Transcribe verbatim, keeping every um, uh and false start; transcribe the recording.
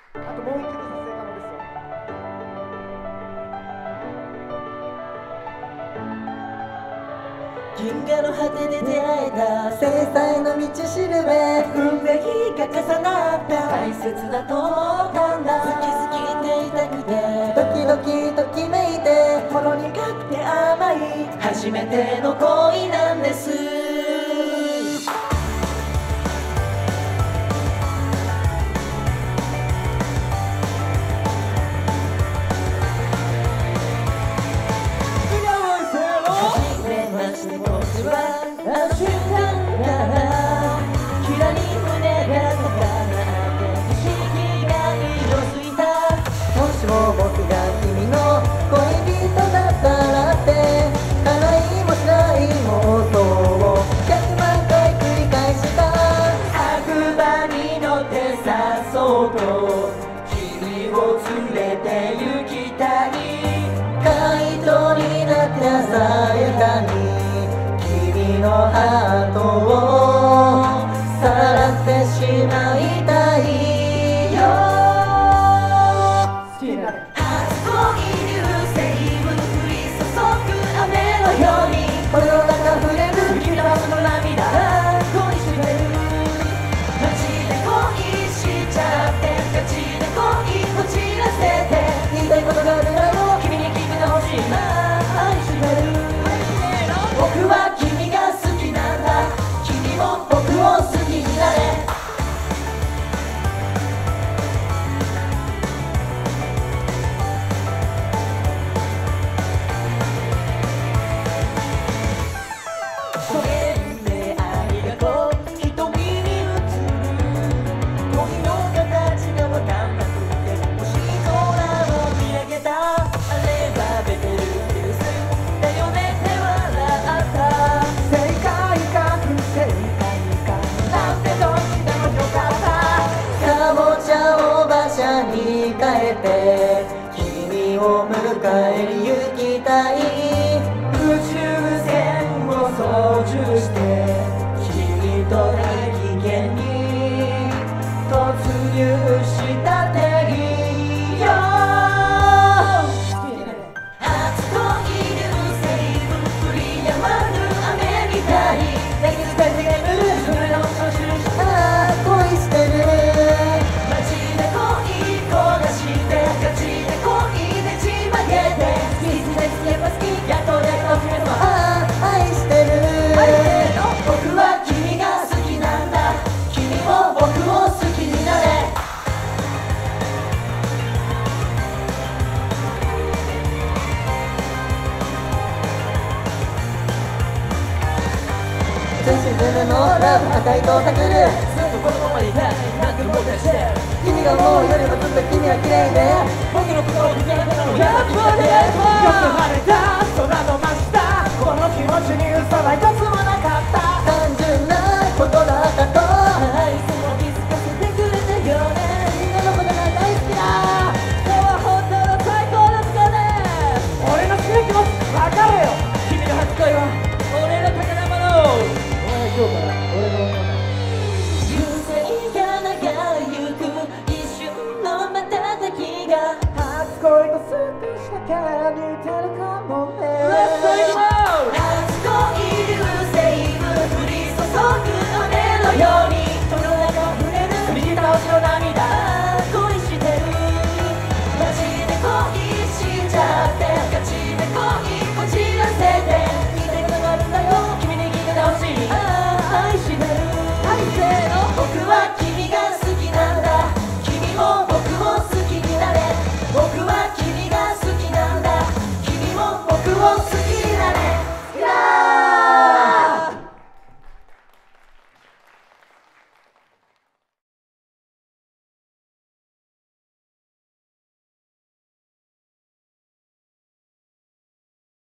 あともう一曲撮影可能ですよ。 銀河の果てで出会えた制裁の道しるべ、運命が重なった大切だと思ったんだ。好き好きっていたくてドキドキときめいてほろ苦くて甘い初めての恋なんです。あの瞬間からキラリ胸が高鳴って不思議が色づいた。もしも僕が君の恋人だったらって叶いもしない妄想をひゃくまん回繰り返した。白馬に乗ってさっそうと君を連れて行きたい。怪盗になって鮮やかに君のハートをさらってしまいたいよ。 好きになれ。 初恋流星分降り注ぐ雨のように俺の中触れる君のその涙が恋してる。マジで恋しちゃってガチで恋こじらせて言いたいことがあるなら君に聞いてほしいな。愛してる僕は君が好きなんだ。君も僕を好きになれ。それで愛がこう瞳に映る恋の形がわかんなくて星空を見上げた。あれはベテルギウスだよねって笑った正解か不正解かなんてどっちでもよかった。かぼちゃを馬車に変えて君を迎えに行きたい。宇宙船を操縦して君と大気圏に突入したっていいよ。初恋流星分降り止まる雨みたい泣き疲れて眠るそれの調子ああ恋してる。マジで恋焦がしてガチで恋ねじ曲げて好き好き大好きやっぱ好きやっと出会ったお姫様ああ愛してる。僕は君が好きなんだ。君も僕を好きになれ。女子ズルのラブ赤いとたくるずっとこのままでいたいなんて思ったりして君が思うよりもずっと君は綺麗で僕の心を見つめたのやっぱりよく晴れた空の真下この気持ちに嘘は一つもなかった。 単純なことだったと愛想を気づかせてくれたよね。みんなのことが大好きだ。今日は本当の最高ですかね。 俺の好きな気持ち分かるよ。 君の初恋は俺の宝物。 お前今日から俺の女だ。 流星が流れゆく一瞬の瞬きが初恋とスープしたから似てるかもね。